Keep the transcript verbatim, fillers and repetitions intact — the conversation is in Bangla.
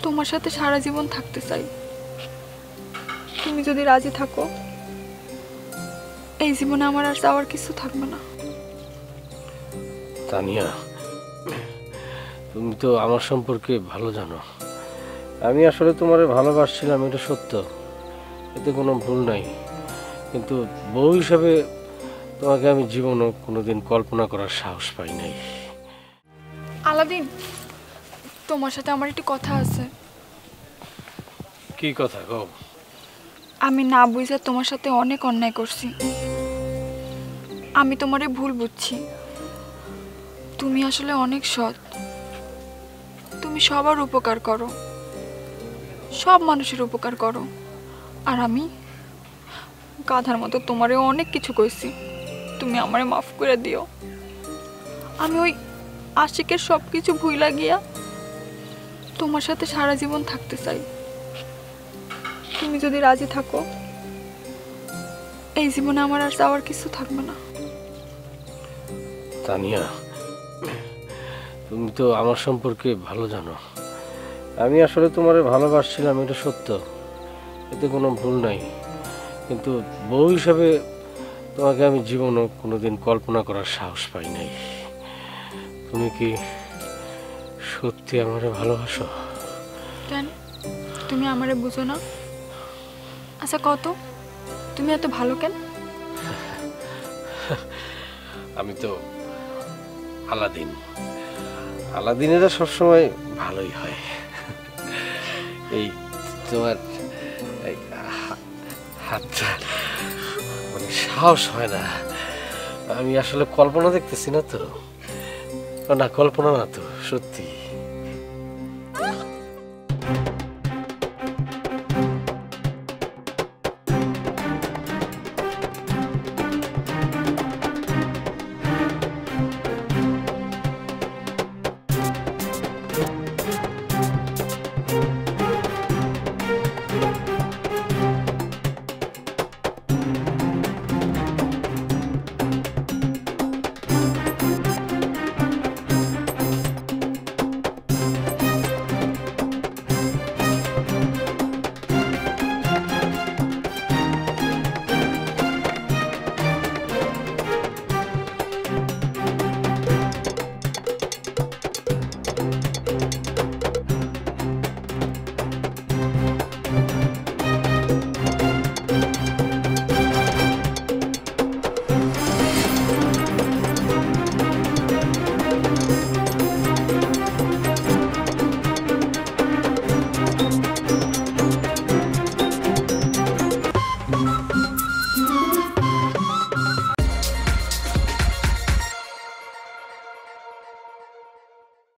তোমার সাথে সারা জীবন থাকতে চাই। তুমি যদি রাজি থাকো, এই জীবনে আমার আর যাওয়ার কিছু থাকবে না। তানিয়া, তুমি তো আমার সম্পর্কে ভালো জানো। আমি আসলে তোমারে ভালোবাসছিলাম, এটা সত্য, এতে কোনো ভুল নাই। কিন্তু বউ হিসাবে তোমাকে আমি জীবনও কোনোদিন কল্পনা করার সাহস পাই নাই। আলাদিন, তোমার সাথে আমার একটু কথা আছে। কি কথা গো? আমি না বুঝে তোমার সাথে অনেক অন্যায় করছি। আমি তোমারে ভুল বুঝছি। তুমি আসলে অনেক সৎ। তুমি সবার উপকার করো, সব মানুষের উপকার করো। আর আমি গাধার মতো তোমারে অনেক কিছু কইছি। তুমি আমারে মাফ করে দিও। আমি ওই আশিকের সব কিছু ভুইলা গিয়া তোমার সাথে সারা জীবন থাকতে চাই। তুমি যদি রাজি থাকো, এই জীবনে আমার আর যাওয়ার কিছু থাকবে না। তানিয়া, তুমি তো আমার সম্পর্কে ভালো জানো। আমি আসলে তোমারে ভালোবাসছিলাম, এটা সত্য, এতে কোনো ভুল নাই। কিন্তু বউ হিসাবে তোমাকে আমি জীবনও কোনোদিন কল্পনা করার সাহস পাই নাই। তুমি কি সত্যি আমারে ভালোবাসো? কেন তুমি আমারে বুঝো না? আচ্ছা কত, তুমি এত ভালো কেন? আমি তো আলাদিন, আলাদিনেরা সবসময় ভালোই হয়। এই তোমার হাতটা মানে সাহস হয় না। আমি আসলে কল্পনা দেখতেছি না তো, না কল্পনা না তো, সত্যি।